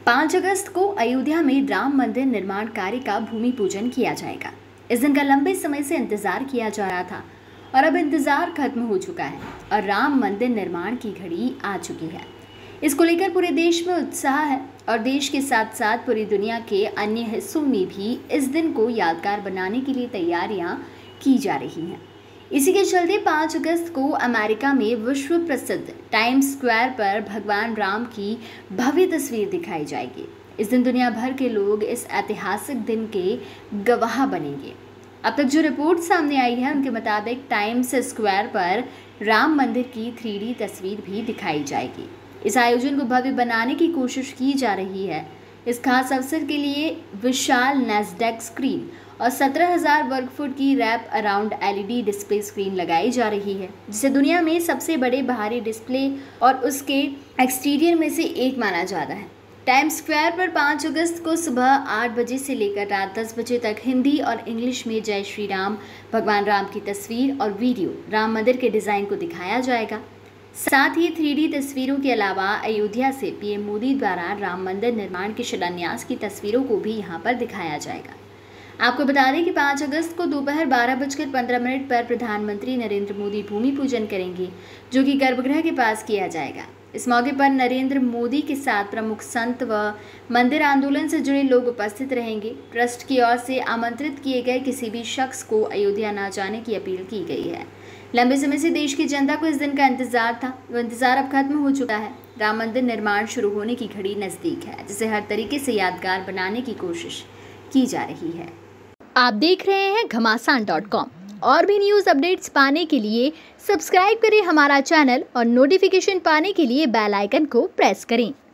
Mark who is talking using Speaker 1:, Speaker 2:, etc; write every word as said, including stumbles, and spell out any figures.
Speaker 1: पाँच अगस्त को अयोध्या में राम मंदिर निर्माण कार्य का भूमि पूजन किया जाएगा। इस दिन का लंबे समय से इंतजार किया जा रहा था और अब इंतजार खत्म हो चुका है और राम मंदिर निर्माण की घड़ी आ चुकी है। इसको लेकर पूरे देश में उत्साह है और देश के साथ साथ पूरी दुनिया के अन्य हिस्सों में भी इस दिन को यादगार बनाने के लिए तैयारियां की जा रही हैं। इसी के चलते पाँच अगस्त को अमेरिका में विश्व प्रसिद्ध टाइम्स स्क्वायर पर भगवान राम की भव्य तस्वीर दिखाई जाएगी। इस दिन दुनिया भर के लोग इस ऐतिहासिक दिन के गवाह बनेंगे। अब तक जो रिपोर्ट सामने आई है उनके मुताबिक टाइम्स स्क्वायर पर राम मंदिर की थ्री डी तस्वीर भी दिखाई जाएगी। इस आयोजन को भव्य बनाने की कोशिश की जा रही है। इस खास अवसर के लिए विशाल नैस्डैक स्क्रीन और सत्रह हज़ार वर्ग फुट की wrap around LED display screen लगाई जा रही है, जिसे दुनिया में सबसे बड़े बाहरी डिस्प्ले और उसके एक्सटीरियर में से एक माना जा रहा है। टाइम्स स्क्वायर पर पाँच अगस्त को सुबह आठ बजे से लेकर रात दस बजे तक हिंदी और इंग्लिश में जय श्री राम, भगवान राम की तस्वीर और वीडियो राम मंदिर के डिज़ाइन को दिखाया जाएगा। साथ ही थ्री डी तस्वीरों के अलावा अयोध्या से पीएम मोदी द्वारा राम मंदिर निर्माण के शिलान्यास की तस्वीरों को भी यहां पर दिखाया जाएगा। आपको बता दें कि पाँच अगस्त को दोपहर बारह बजकर पंद्रह मिनट पर प्रधानमंत्री नरेंद्र मोदी भूमि पूजन करेंगे, जो कि गर्भगृह के पास किया जाएगा। इस मौके पर नरेंद्र मोदी के साथ प्रमुख संत व मंदिर आंदोलन से जुड़े लोग उपस्थित रहेंगे। ट्रस्ट की ओर से आमंत्रित किए गए किसी भी शख्स को अयोध्या न जाने की अपील की गई है। लंबे समय से देश की जनता को इस दिन का इंतजार था, वो इंतजार अब खत्म हो चुका है। राम मंदिर निर्माण शुरू होने की घड़ी नज़दीक है, जिसे हर तरीके से यादगार बनाने की कोशिश की जा रही है।
Speaker 2: आप देख रहे हैं घमासान डॉट कॉम। और भी न्यूज़ अपडेट्स पाने के लिए सब्सक्राइब करें हमारा चैनल और नोटिफिकेशन पाने के लिए बेल आइकन को प्रेस करें।